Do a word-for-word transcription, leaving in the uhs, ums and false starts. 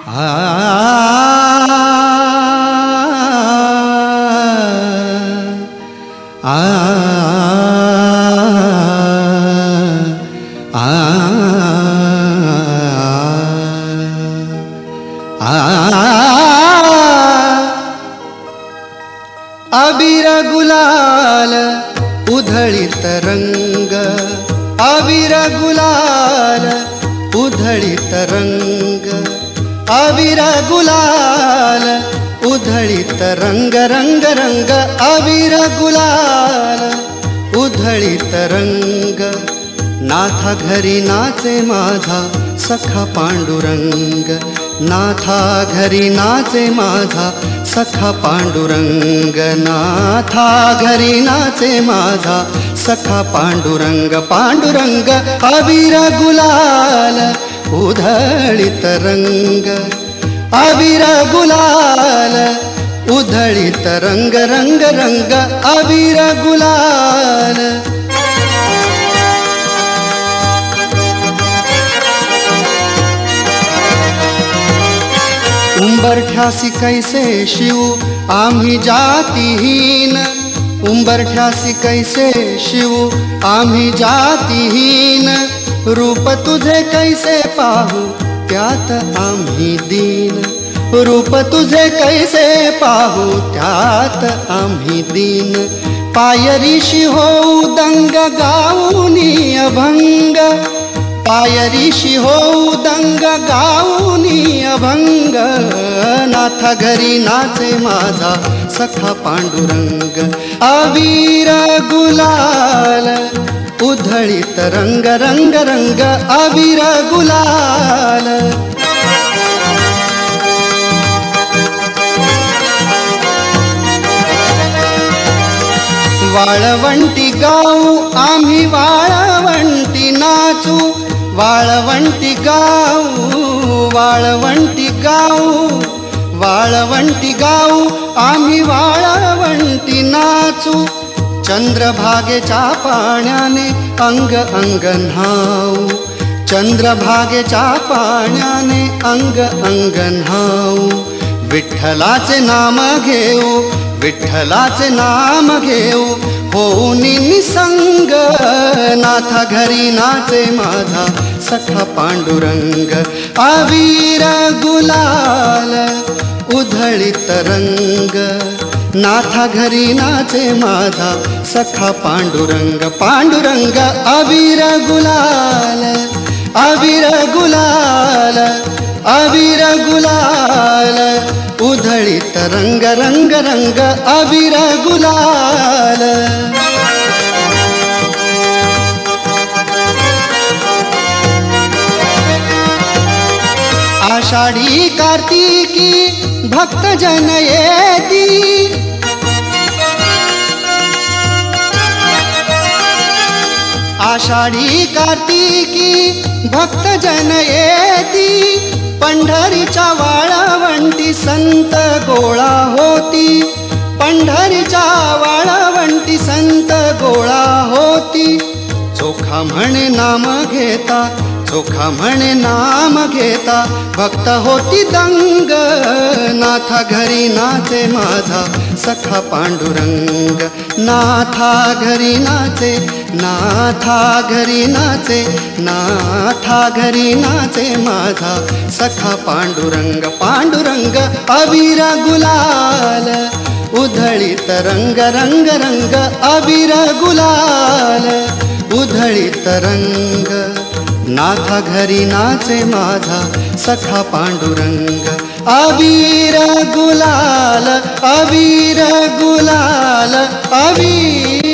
आ आ अबीर गुलाल उधळीत रंग, अबीर गुलाल उधळीत रंग, अबीर गुलाल उधळीत रंग, रंग रंग अबीर गुलाल उधळीत रंग। नाथा घरी नाचे माझा सखा पांडुरंग, नाथा घरी नाचे माझा सखा पांडुरंग, नाथा घरी नाचे माझा सखा पांडुरंग, पांडुरंग अबीर गुलाल उधळीत रंग, अबीर गुलाल उधळीत रंग, रंग रंग अबीर गुलाल। उंबरठ्यासी कैसे शिव आम्ही जातीहीन, उंबरठ्यासी कैसे शिव आम्ही जातीहीन, रूप तुझे कैसे पाहू त्यात आम्ही दीन, रूप तुझे कैसे पाहू त्यात आम्ही दीन। पायरीशी होऊ दंग गाऊनी अभंग, पायरीशी होऊ दंग गाऊनी अभंग, नाथा घरी नाचे माझा सखा पांडुरंग, अबीर गुलाल उधळीत रंग, रंग रंग अबीर गुलाल। वाळवंटी गाऊ आम्ही वाळवंटी नाचू, वाळवंटी गाऊ वाळवंटी गाऊ वाळवंटी गाऊ आम्ही वाळवंटी नाचू, चंद्रभागेच्या पाण्याने अंग अंग न्हाऊ, चंद्रभागेच्या पाण्याने अंग अंग न्हाऊ। विठ्ठलाचे नाम घेऊ, विठ्ठलाचे नाम घेऊ होऊन निसंग, नाथा घरी नाचे माझा सखा पांडुरंग, अबीर गुलाल उधळीत रंग, नाथा घरी नाचे माझा सखा पांडुरंग, पांडुरंग अबीर गुलाल, अबीर गुलाल, अबीर गुलाल उधळीत रंग, रंग रंग अबीर गुलाल। आषाढी कार्तिकी भक्त जन येती, आषाढी कार्तिकी भक्त जन येती, पंढरीच्या वाळवंटी संत गोळा होती, पंढरीच्या वाळवंटी संत गोळा होती। चोखा म्हणे नाम घेता, चोखा म्हणे नाम घेता भक्त होती दंग, नाथा घरी नाचे माझा सखा पांडुरंग, नाथा घरी नाचे, नाथा घरी नाचे, नाथा घरी नाचे माझा सखा पांडुरंग, पांडुरंग अबीर गुलाल उधळीत रंग, रंग रंग अबीर गुलाल उधळीत रंग, नाथा घरी नाचे माझा सखा पांडुरंग, अबीर गुलाल, अबीर गुलाल, अबीर